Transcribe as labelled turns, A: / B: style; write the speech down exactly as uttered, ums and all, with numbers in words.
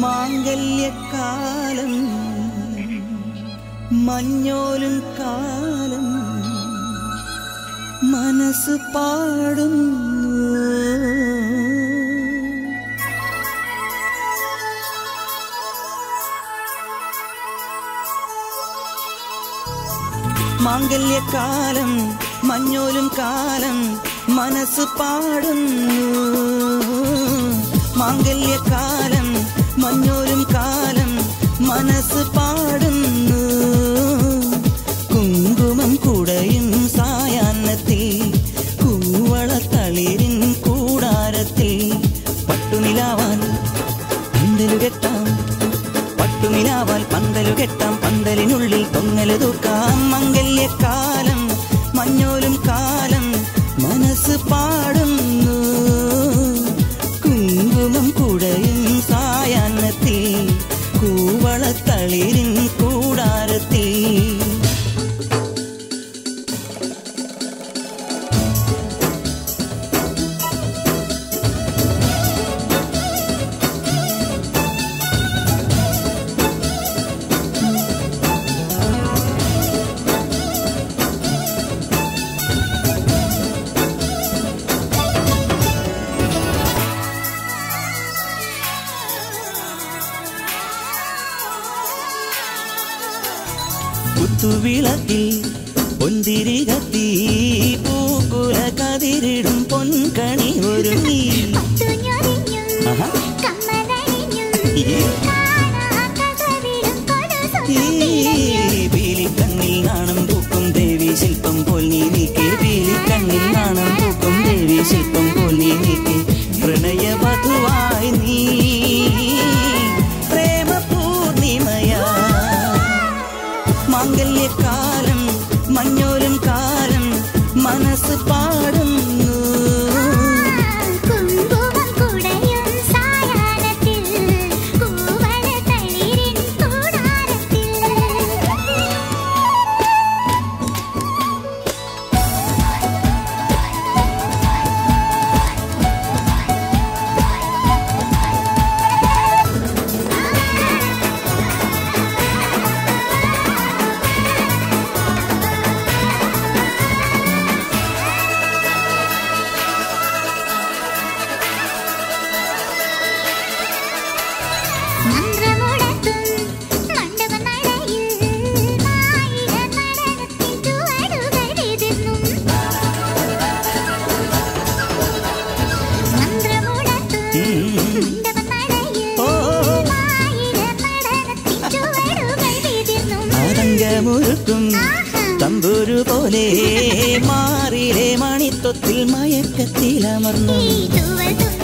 A: മാംഗല്യക്കാലം മഞ്ഞോലും കാലം മനസ്സ് പാടുന്നു. മാംഗല്യക്കാലം മഞ്ഞോലും കാലം മനസ്സ് പാടുന്നു. മാംഗല്യക്കാലം മഞ്ഞോലും കാലം മനസ്സ് പാടുന്നു. കുങ്കുമം കുടയും സായാഹ്നത്തിൽ കൂവളത്തളിരിൻ കൂടാരത്തിൽ പട്ടുനിലാവാൽ പന്തലു കെട്ടാം, പട്ടുനിലാവാൽ പന്തലു കെട്ടാം, പന്തലിനുള്ളിൽ തൊങ്ങല് തൂക്കാം. മംഗല്യക്കാലം മഞ്ഞോലും കാലം മനസ്സ് പാടുന്നു. കുങ്കുമം കുടയും സായാഹ്നത്തിൽ കൂവളത്തളിരിൻ കൂടാരത്തിൽ കുത്തുവിളക്കിൽ പൊന്തിരി കത്തി പൂക്കുല കതിരിടും പൊൻകണി ഒരുങ്ങി. പീലിക്കണ്ണിൽ നാണം പൂക്കും ദേവി ശില്പം പോൽ നീ നീക്കി, പീലിക്കണ്ണിൽ നാണം പൂക്കും ദേവി ശില്പം പോൽ നീ നീക്കി. പ്രണയവധുവായി നീ പ്രേമ പൂർണിമയാ. മാംഗല്യക്കാലം മഞ്ഞോലും കാലം മനസ്സ് പാടുന്നു.
B: കുങ്കുമം കുടയും സായാഹ്നത്തിൽ കൂവളത്തളിരിൻ കൂടാരത്തിൽ
A: ആതങ്കമൊരുക്കും തമ്പുരു പോലെ മാറിലെ മണിത്തൊത്തിൽ മയക്കത്തിലമർന്നു.